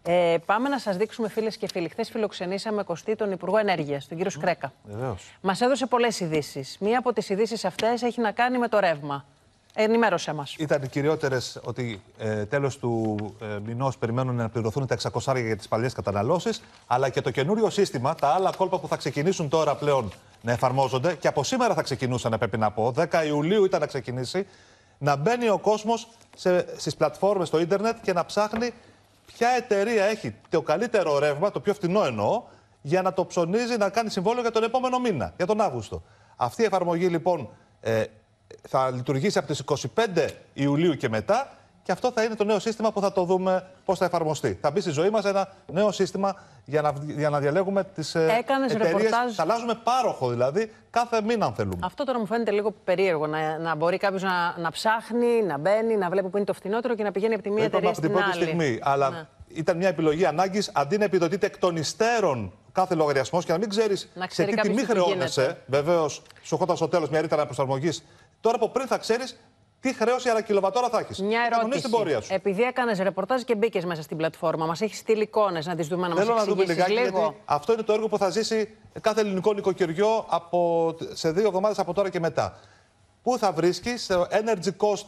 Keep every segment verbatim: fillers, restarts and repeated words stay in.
Ε, πάμε να σας δείξουμε, φίλες και φίλοι. Χθες φιλοξενήσαμε Κωστή, τον Υπουργό Ενέργειας, τον κύριο Σκρέκα. Βεβαίως. Μας έδωσε πολλές ειδήσεις. Μία από τις ειδήσεις αυτές έχει να κάνει με το ρεύμα. Ενημέρωσέ μας. Ήταν οι κυριότερες ότι ε, τέλος του ε, μηνός περιμένουν να πληρωθούν τα εξακόσια για τις παλιές καταναλώσεις, αλλά και το καινούριο σύστημα, τα άλλα κόλπα που θα ξεκινήσουν τώρα πλέον να εφαρμόζονται και από σήμερα θα ξεκινούσαν, πρέπει να πω. δέκα Ιουλίου ήταν να ξεκινήσει, να μπαίνει ο κόσμος στις πλατφόρμες στο ίντερνετ και να ψάχνει ποια εταιρεία έχει το καλύτερο ρεύμα, το πιο φτηνό εννοώ, για να το ψωνίζει να κάνει συμβόλαιο για τον επόμενο μήνα, για τον Αύγουστο. Αυτή η εφαρμογή λοιπόν ε, θα λειτουργήσει από τις είκοσι πέντε Ιουλίου και μετά και αυτό θα είναι το νέο σύστημα που θα το δούμε πώς θα εφαρμοστεί. Θα μπει στη ζωή μας ένα νέο σύστημα για να, για να διαλέγουμε τις εταιρείες. Ρεπορτάζ... Θα αλλάζουμε πάροχο δηλαδή κάθε μήνα αν θέλουμε. Αυτό τώρα μου φαίνεται λίγο περίεργο. Να, να μπορεί κάποιος να, να ψάχνει, να μπαίνει, να βλέπει που είναι το φτηνότερο και να πηγαίνει από τη μία εταιρεία στην άλλη. Από την πρώτη στιγμή. Αλλά ναι. Ήταν μια επιλογή ανάγκης αντί να επιδοτείται εκ των υστέρων κάθε λογαριασμό και να μην ξέρεις σε τι τιμή χρεώνεσαι. Βεβαίως, σου έρχονταν στο τέλος μια ρήτρα αναπροσαρμογής. Τώρα από πριν θα ξέρεις τι χρέωση ανά κιλοβατόρα θα έχεις. Μια ερώτηση. Επειδή έκανες ρεπορτάζ και μπήκες μέσα στην πλατφόρμα, μας έχεις στείλει εικόνες να τις δούμε, να μας εξηγήσεις λίγο. Θέλω να δούμε λιγάκι, γιατί αυτό είναι το έργο που θα ζήσει κάθε ελληνικό νοικοκυριό από, σε δύο εβδομάδες από τώρα και μετά. Πού θα βρίσκεις, στο energycost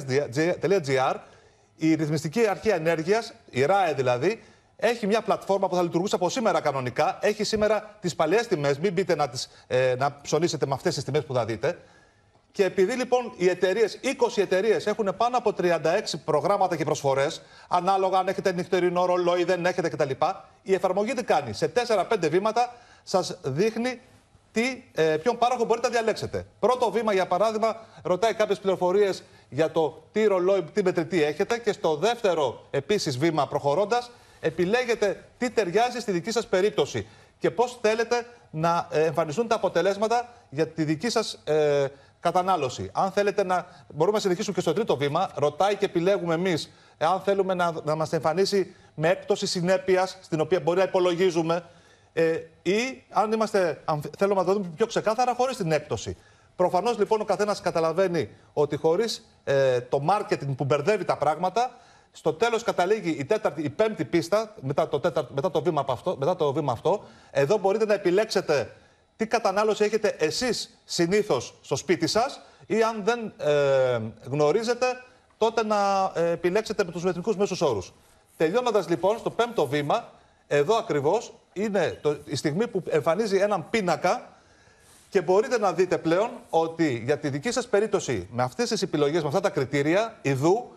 τελεία gr, η ρυθμιστική αρχή ενέργειας, η ΡΑΕ δηλαδή, έχει μια πλατφόρμα που θα λειτουργούσε από σήμερα κανονικά. Έχει σήμερα τις παλιές τιμές. Μην μπείτε να, τις, ε, να ψωνίσετε με αυτές τις τιμές που θα δείτε. Και επειδή λοιπόν οι εταιρείες, είκοσι εταιρείες έχουν πάνω από τριάντα έξι προγράμματα και προσφορές, ανάλογα αν έχετε νυχτερινό ρολόι, δεν έχετε κτλ., η εφαρμογή τι κάνει? Σε τέσσερα πέντε βήματα σας δείχνει τι, ε, ποιον πάροχο μπορείτε να διαλέξετε. Πρώτο βήμα, για παράδειγμα, ρωτάει κάποιες πληροφορίες για το τι ρολόι, τι μετρητή έχετε. Και στο δεύτερο επίσης βήμα, προχωρώντας, επιλέγετε τι ταιριάζει στη δική σας περίπτωση και πώς θέλετε να εμφανιστούν τα αποτελέσματα για τη δική σας ε, κατανάλωση. Αν θέλετε να. Μπορούμε να συνεχίσουμε και στο τρίτο βήμα. Ρωτάει και επιλέγουμε εμείς αν θέλουμε να, να μας εμφανίσει με έκπτωση συνέπειας, στην οποία μπορεί να υπολογίζουμε, ε, ή αν, είμαστε, αν θέλουμε να το δούμε πιο ξεκάθαρα, χωρίς την έκπτωση. Προφανώς λοιπόν ο καθένας καταλαβαίνει ότι χωρίς ε, το marketing που μπερδεύει τα πράγματα, στο τέλος καταλήγει η, τέταρτη, η πέμπτη πίστα, μετά το, τέταρτο, μετά, το βήμα αυτό, μετά το βήμα αυτό. Εδώ μπορείτε να επιλέξετε τι κατανάλωση έχετε εσείς συνήθως στο σπίτι σας, ή αν δεν ε, γνωρίζετε, τότε να ε, επιλέξετε με τους μετρικούς μέσους όρους. Τελειώνοντας λοιπόν στο πέμπτο βήμα, εδώ ακριβώς είναι το, η στιγμή που εμφανίζει έναν πίνακα και μπορείτε να δείτε πλέον ότι για τη δική σας περίπτωση, με αυτές τις επιλογές, με αυτά τα κριτήρια, ιδού,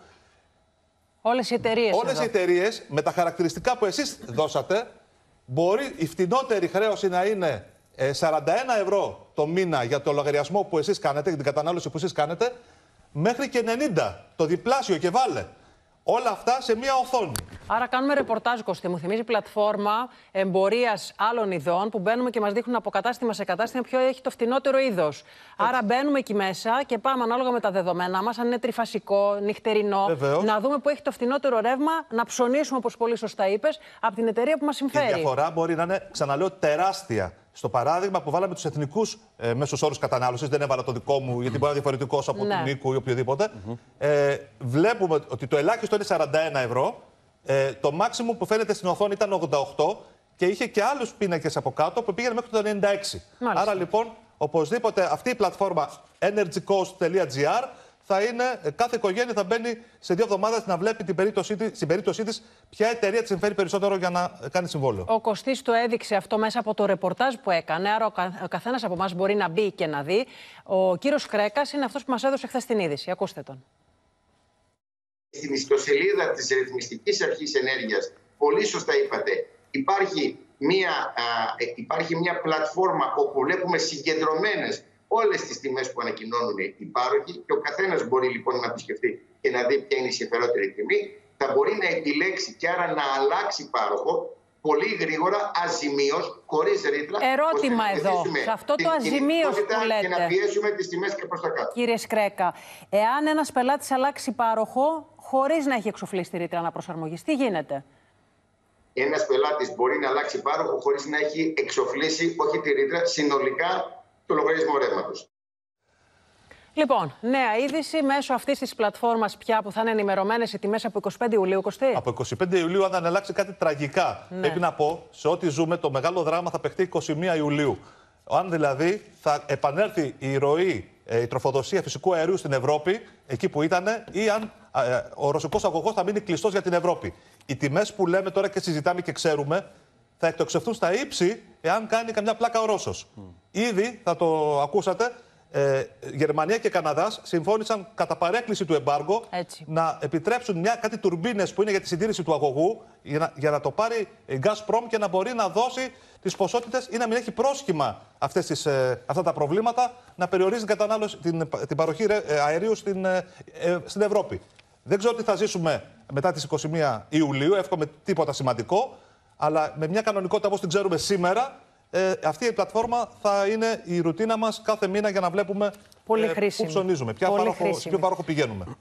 όλες οι εταιρείες, όλες οι εταιρείες με τα χαρακτηριστικά που εσείς δώσατε, μπορεί η φτηνότερη χρέωση να είναι σαράντα ένα ευρώ το μήνα για το λογαριασμό που εσείς κάνετε, για την κατανάλωση που εσείς κάνετε, μέχρι και ενενήντα, το διπλάσιο και βάλε. Όλα αυτά σε μία οθόνη. Άρα κάνουμε ρεπορτάζ, Κωστή. Μου θυμίζει πλατφόρμα εμπορίας άλλων ειδών που μπαίνουμε και μας δείχνουν από κατάστημα σε κατάστημα ποιο έχει το φτηνότερο είδος. Άρα μπαίνουμε εκεί μέσα και πάμε ανάλογα με τα δεδομένα μας, αν είναι τριφασικό, νυχτερινό, βεβαίως, να δούμε που έχει το φτηνότερο ρεύμα, να ψωνίσουμε, όπως πολύ σωστά είπες, από την εταιρεία που μας συμφέρει. Η διαφορά μπορεί να είναι, ξαναλέω, τεράστια. Στο παράδειγμα που βάλαμε τους εθνικούς ε, μέσους όρους κατανάλωσης, δεν έβαλα το δικό μου, γιατί μπορεί να είναι διαφορετικός από ναι. του Νίκου ή οποιοδήποτε. Mm-hmm. ε, βλέπουμε ότι το ελάχιστο είναι σαράντα ένα ευρώ. Ε, το maximum που φαίνεται στην οθόνη ήταν ογδόντα οκτώ και είχε και άλλους πίνακες από κάτω που πήγαινε μέχρι το ενενήντα έξι. Μάλιστα. Άρα λοιπόν, οπωσδήποτε αυτή η πλατφόρμα energycost τελεία gr θα είναι, κάθε οικογένεια θα μπαίνει σε δύο εβδομάδες να βλέπει την περίπτωσή της, στην περίπτωσή της ποια εταιρεία της συμφέρει περισσότερο για να κάνει συμβόλαιο. Ο Κωστής το έδειξε αυτό μέσα από το ρεπορτάζ που έκανε, άρα ο, κα, ο καθένας από εμάς μπορεί να μπει και να δει. Ο κύριος Κρέκας είναι αυτός που μας έδωσε χθες την είδηση. Ακούστε τον. Στην ιστοσελίδα της Ρυθμιστικής Αρχής Ενέργειας, πολύ σωστά είπατε, υπάρχει μια, α, υπάρχει μια πλατφόρμα όπου βλέπουμε συγκεντρωμένες όλες τις τιμές που ανακοινώνουν οι πάροχοι και ο καθένας μπορεί λοιπόν να επισκεφτεί και να δει ποια είναι η συμφερότερη τιμή. Θα μπορεί να επιλέξει και άρα να αλλάξει πάροχο πολύ γρήγορα, αζημίως, χωρίς ρήτρα. Ερώτημα εδώ, σε αυτό το αζημίως που λέτε, και να πιέσουμε τις τιμές και προς τα κάτω. Κύριε Σκρέκα, εάν ένας πελάτης αλλάξει πάροχο χωρίς να έχει εξοφλήσει τη ρήτρα αναπροσαρμογής, τι γίνεται? Ένας πελάτης μπορεί να αλλάξει πάροχο χωρίς να έχει εξοφλήσει, όχι τη ρήτρα, συνολικά το λογαριασμό ρεύματος. Λοιπόν, νέα είδηση μέσω αυτής της πλατφόρμας πια που θα είναι ενημερωμένες οι τιμές από εικοστή πέμπτη Ιουλίου, Κωστή. Από εικοστή πέμπτη Ιουλίου, αν δεν αλλάξει κάτι τραγικά, ναι. πρέπει να πω, σε ό,τι ζούμε, το μεγάλο δράμα θα παιχτεί εικοστή πρώτη Ιουλίου. Αν δηλαδή θα επανέλθει η ροή, η τροφοδοσία φυσικού αερίου στην Ευρώπη, εκεί που ήταν, ή αν ε, ο ρωσικός αγωγός θα μείνει κλειστός για την Ευρώπη. Οι τιμές που λέμε τώρα και συζητάμε και ξέρουμε θα εκτοξευτούν στα ύψη εάν κάνει καμιά πλάκα ο Ρώσος. Mm. Ήδη, θα το ακούσατε, ε, Γερμανία και Καναδάς συμφώνησαν κατά παρέκκληση του εμπάργου να επιτρέψουν μια, κάτι τουρμπίνες που είναι για τη συντήρηση του αγωγού για να, για να το πάρει η Gazprom και να μπορεί να δώσει τις ποσότητες ή να μην έχει πρόσχημα αυτές τις, ε, αυτά τα προβλήματα, να περιορίζει την, κατανάλωση, την, την παροχή αερίου στην, ε, ε, στην Ευρώπη. Δεν ξέρω τι θα ζήσουμε μετά τις εικοστή πρώτη Ιουλίου, εύχομαι τίποτα σημαντικό, αλλά με μια κανονικότητα όπως την ξέρουμε σήμερα, ε, αυτή η πλατφόρμα θα είναι η ρουτίνα μας κάθε μήνα για να βλέπουμε Πολύ ε, πού ψωνίζουμε, ποιο πάροχο πηγαίνουμε.